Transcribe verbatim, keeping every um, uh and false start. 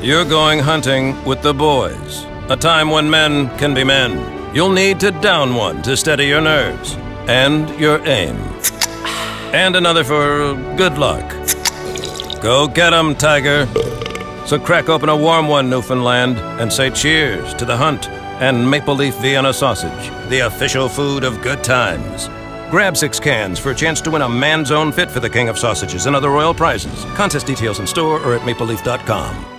You're going hunting with the boys. A time when men can be men. You'll need to down one to steady your nerves. And your aim. And another for good luck. Go get 'em, Tiger. So crack open a warm one, Newfoundland, and say cheers to the hunt and Maple Leaf Vienna sausage, the official food of good times. Grab six cans for a chance to win a man's own fit for the King of Sausages and other royal prizes. Contest details in store or at maple leaf dot com.